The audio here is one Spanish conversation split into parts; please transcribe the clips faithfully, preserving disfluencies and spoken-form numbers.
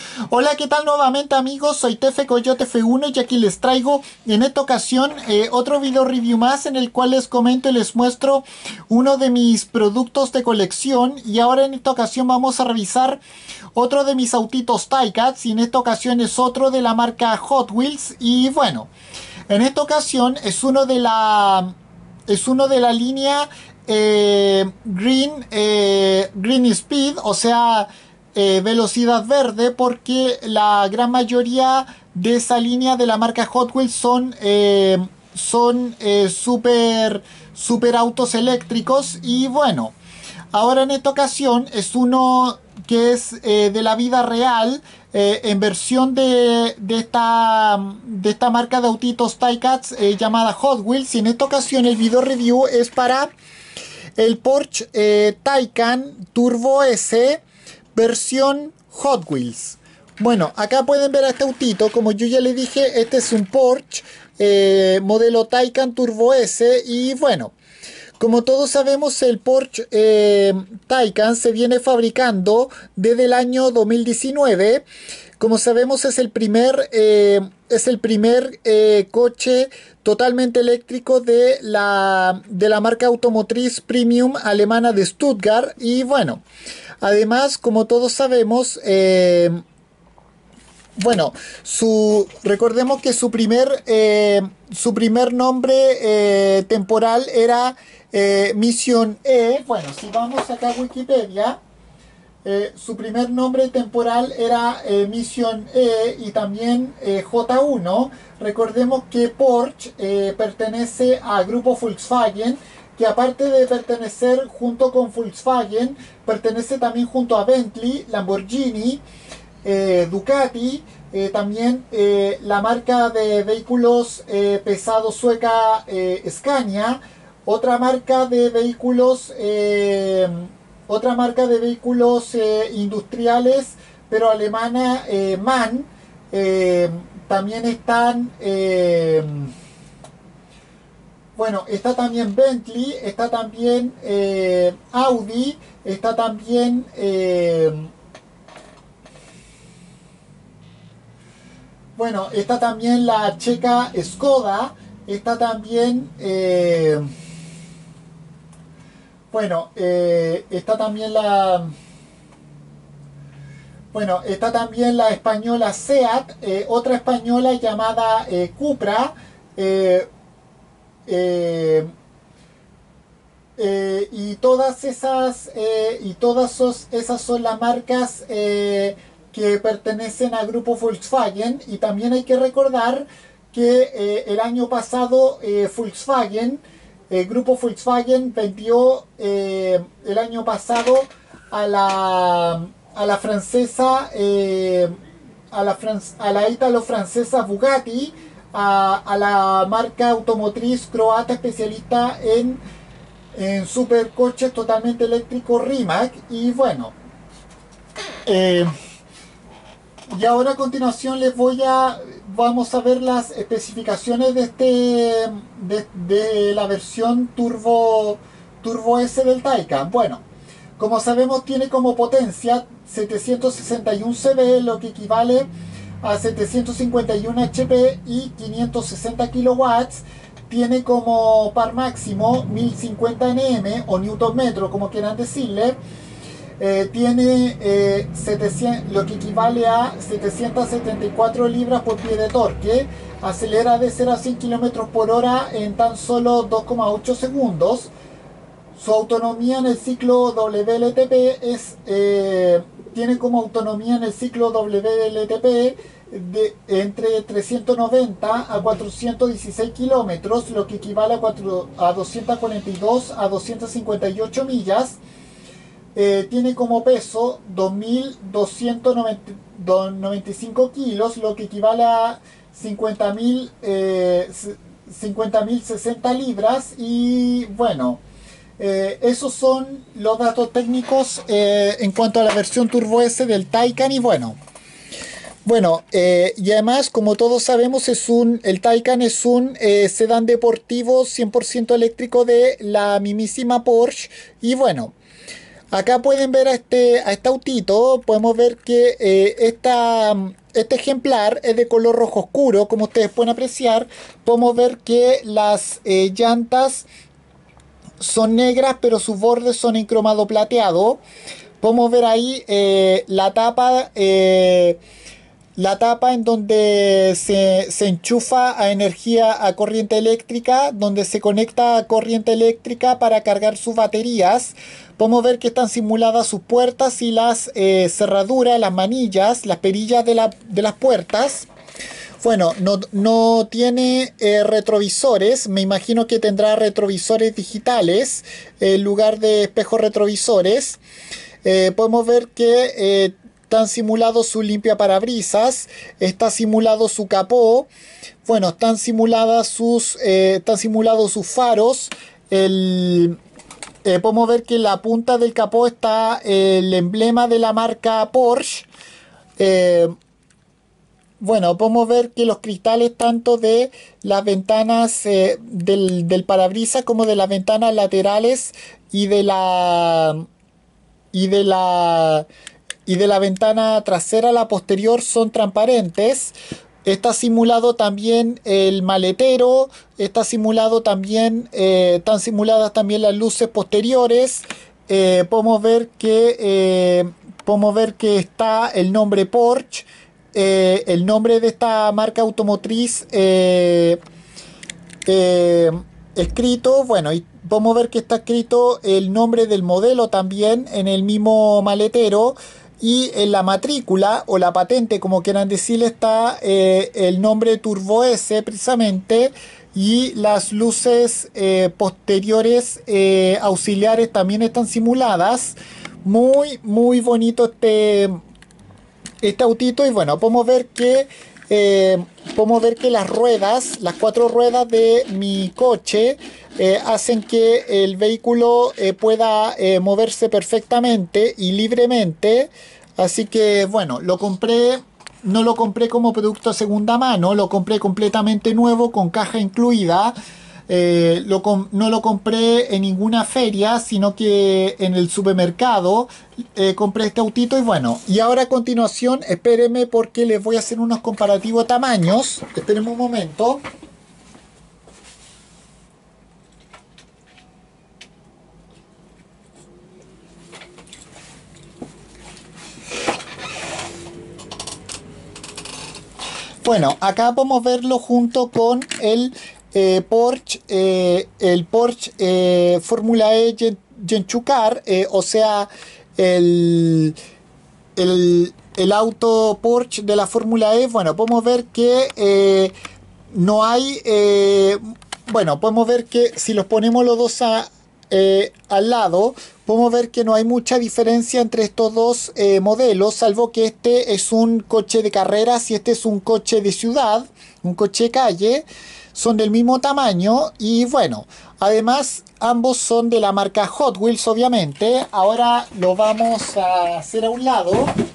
Hola, ¿qué tal nuevamente amigos? Soy Tefe Coyote F uno y aquí les traigo en esta ocasión eh, otro video review más en el cual les comento y les muestro uno de mis productos de colección. Y ahora en esta ocasión vamos a revisar otro de mis autitos Tie-Cats, y en esta ocasión es otro de la marca Hot Wheels. Y bueno, en esta ocasión es uno de la, es uno de la línea eh, Green, eh, Green Speed, o sea, eh, velocidad verde, porque la gran mayoría de esa línea de la marca Hot Wheels son, eh, son eh, super, super autos eléctricos. Y bueno, ahora en esta ocasión es uno que es eh, de la vida real, eh, en versión de, de, esta, de esta marca de autitos Tie-Cats eh, llamada Hot Wheels. Y en esta ocasión el video review es para el Porsche eh, Taycan Turbo S versión Hot Wheels. Bueno, acá pueden ver a este autito. Como yo ya le dije, este es un Porsche eh, modelo Taycan Turbo S. Y bueno, como todos sabemos, el Porsche eh, Taycan se viene fabricando desde el año dos mil diecinueve. Como sabemos, es el primer, eh, es el primer eh, coche totalmente eléctrico de la, de la marca automotriz premium alemana de Stuttgart. Y bueno, además, como todos sabemos, eh, bueno, su, recordemos que su primer, eh, su primer nombre eh, temporal era eh, Mission E. Bueno, si vamos acá a Wikipedia, eh, su primer nombre temporal era eh, Mission E y también eh, J uno. Recordemos que Porsche eh, pertenece al grupo Volkswagen, que aparte de pertenecer junto con Volkswagen, pertenece también junto a Bentley, Lamborghini, Eh, Ducati, eh, también eh, la marca de vehículos eh, pesados sueca eh, Scania, otra marca de vehículos, eh, otra marca de vehículos eh, industriales, pero alemana, eh, MAN. Eh, también están, eh, bueno, está también Bentley, está también eh, Audi, está también eh, Bueno, está también la checa Skoda, está también, eh, bueno, eh, está también la, bueno, está también la española SEAT, eh, otra española llamada eh, Cupra, eh, eh, eh, y todas esas, eh, y todas sos, esas son las marcas eh, que pertenecen al grupo Volkswagen. Y también hay que recordar que eh, el año pasado eh, Volkswagen, el grupo Volkswagen vendió eh, el año pasado a la, a la francesa, eh, a la, a la ítalo-francesa Bugatti, a, a la marca automotriz croata especialista en, en supercoches totalmente eléctricos Rimac. Y bueno, eh, y ahora a continuación les voy a vamos a ver las especificaciones de este de, de la versión turbo turbo S del Taycan. Bueno, como sabemos, tiene como potencia setecientos sesenta y uno C V, lo que equivale a setecientos cincuenta y uno H P y quinientos sesenta kilowatts. Tiene como par máximo mil cincuenta newton o newton metro, como quieran decirle. Eh, tiene eh, setecientos, lo que equivale a setecientas setenta y cuatro libras por pie de torque. Acelera de cero a cien kilómetros por hora en tan solo dos coma ocho segundos. Su autonomía en el ciclo W L T P es, eh, tiene como autonomía en el ciclo W L T P de entre trescientos noventa a cuatrocientos dieciséis kilómetros, lo que equivale a, cuatro, a doscientos cuarenta y dos a doscientos cincuenta y ocho millas. Eh, tiene como peso dos mil doscientos noventa y cinco kilos, lo que equivale a cincuenta mil eh, sesenta libras. Y bueno, eh, esos son los datos técnicos eh, en cuanto a la versión Turbo S del Taycan. Y bueno, bueno eh, y además, como todos sabemos, es un, el Taycan es un eh, sedán deportivo cien por ciento eléctrico de la mismísima Porsche. Y bueno, Acá pueden ver a este, a este autito, podemos ver que eh, esta, este ejemplar es de color rojo oscuro, como ustedes pueden apreciar. Podemos ver que las eh, llantas son negras, pero sus bordes son en cromado plateado. Podemos ver ahí eh, la tapa, eh, la tapa en donde se, se enchufa a energía, a corriente eléctrica, donde se conecta a corriente eléctrica para cargar sus baterías. Podemos ver que están simuladas sus puertas y las eh, cerraduras, las manillas, las perillas de, la, de las puertas. Bueno, no, no tiene eh, retrovisores, me imagino que tendrá retrovisores digitales en lugar de espejos retrovisores. Eh, podemos ver que eh, están simulados su limpia parabrisas, está simulado su capó, bueno, están simuladas sus, eh, están simulados sus faros. El, eh, podemos ver que en la punta del capó está eh, el emblema de la marca Porsche. Eh, bueno, podemos ver que los cristales tanto de las ventanas eh, del, del parabrisas como de las ventanas laterales y de la y de la y de la ventana trasera a la posterior son transparentes. Está simulado también el maletero, está simulado también, eh, están simuladas también las luces posteriores. Eh, podemos ver que eh, podemos ver que está el nombre Porsche, eh, el nombre de esta marca automotriz eh, eh, escrito, bueno, y podemos ver que está escrito el nombre del modelo también en el mismo maletero, y en la matrícula o la patente, como quieran decirle, está eh, el nombre Turbo S precisamente, y las luces eh, posteriores eh, auxiliares también están simuladas. Muy, muy bonito este, este autito. Y bueno, podemos ver que eh, podemos ver que las ruedas, las cuatro ruedas de mi coche eh, hacen que el vehículo eh, pueda eh, moverse perfectamente y libremente. Así que bueno, lo compré, no lo compré como producto de segunda mano, lo compré completamente nuevo con caja incluida. Eh, lo no lo compré en ninguna feria, sino que en el supermercado eh, compré este autito. Y bueno, y ahora a continuación, espérenme porque les voy a hacer unos comparativos tamaños. Espérenme un momento. Bueno, acá podemos verlo junto con el eh, Porsche, eh, el Porsche eh, Fórmula E Gen Genchucar, eh, o sea, el, el, el auto Porsche de la Fórmula E. Bueno, podemos ver que eh, no hay, eh, bueno, podemos ver que si los ponemos los dos a, eh, al lado, podemos ver que no hay mucha diferencia entre estos dos eh, modelos, salvo que este es un coche de carreras y este es un coche de ciudad, un coche de calle. Son del mismo tamaño y bueno, además ambos son de la marca Hot Wheels, obviamente. Ahora lo vamos a hacer a un lado.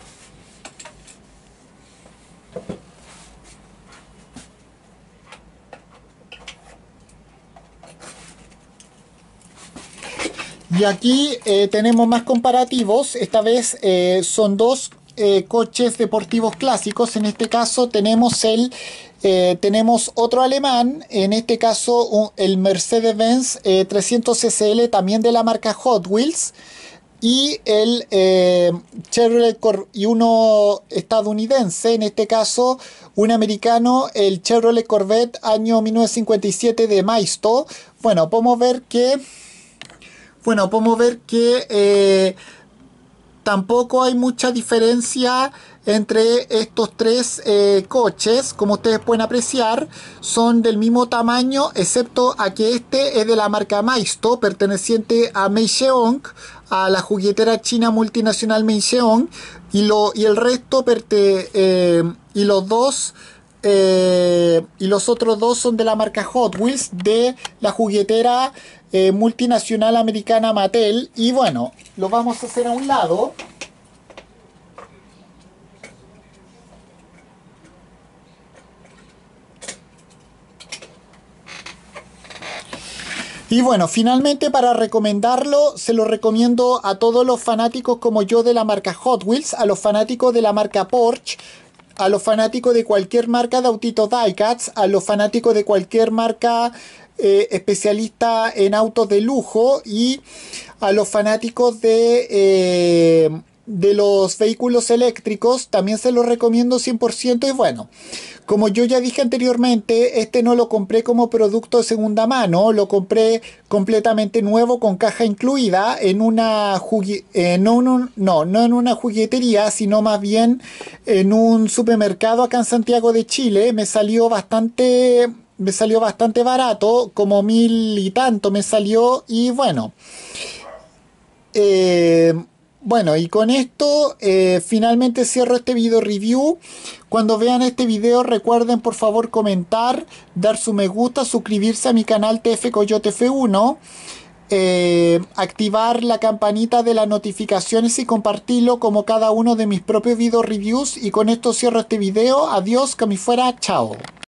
Y aquí eh, tenemos más comparativos. Esta vez eh, son dos eh, coches deportivos clásicos. En este caso tenemos el eh, tenemos otro alemán. En este caso un, el Mercedes-Benz eh, trescientos S L, también de la marca Hot Wheels. Y el eh, Chevrolet Cor y uno estadounidense, en este caso un americano, el Chevrolet Corvette año mil novecientos cincuenta y siete de Maisto. Bueno, podemos ver que bueno, podemos ver que eh, tampoco hay mucha diferencia entre estos tres eh, coches. Como ustedes pueden apreciar, son del mismo tamaño, excepto a que este es de la marca Maisto, perteneciente a Meisheong, a la juguetera china multinacional Meisheong, y, lo, y el resto, perte, eh, y los dos... Eh, y los otros dos son de la marca Hot Wheels, de la juguetera eh, multinacional americana Mattel. Y bueno, lo vamos a hacer a un lado. Y bueno, finalmente para recomendarlo, se lo recomiendo a todos los fanáticos como yo de la marca Hot Wheels, a los fanáticos de la marca Porsche, a los fanáticos de cualquier marca de autitos Diecast, a los fanáticos de cualquier marca eh, especialista en autos de lujo y a los fanáticos de, eh, de los vehículos eléctricos. También se los recomiendo cien por ciento y bueno. Como yo ya dije anteriormente, este no lo compré como producto de segunda mano, lo compré completamente nuevo con caja incluida en una eh, no, no, no, no en una juguetería, sino más bien en un supermercado acá en Santiago de Chile. Me salió bastante, me salió bastante barato, como mil y tanto me salió y bueno. Eh, Bueno, y con esto eh, finalmente cierro este video review. Cuando vean este video recuerden por favor comentar, dar su me gusta, suscribirse a mi canal T F Coyote F uno, eh, activar la campanita de las notificaciones y compartirlo como cada uno de mis propios video reviews. Y con esto cierro este video. Adiós, que me fuera, chao.